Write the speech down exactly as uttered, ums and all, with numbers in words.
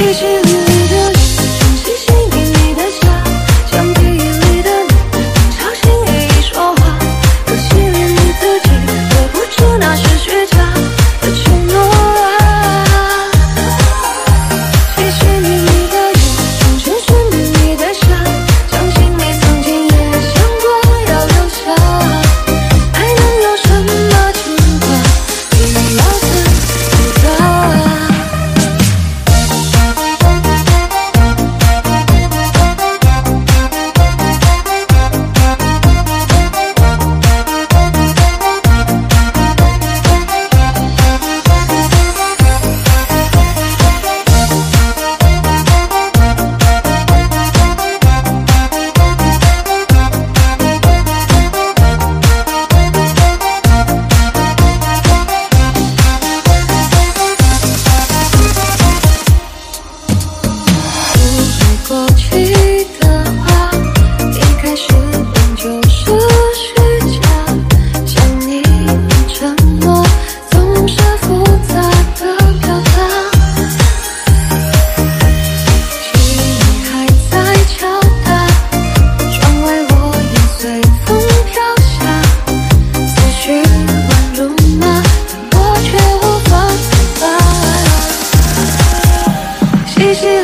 细细缕缕的雨，像细细密密的夏，像记忆里的你，常心翼翼说话，可惜连你自己都不知那是虚假的承诺啊。细细密密的雨，像寻寻觅觅的夏，相信你曾经也想过要留下，还能有什么情话比你貌似复杂。过去的话，一开始本就是虚假，想你的沉默总是复杂的表达。记忆还在敲打，窗外落叶随风飘下，思绪乱如麻，但我却无法自拔。细细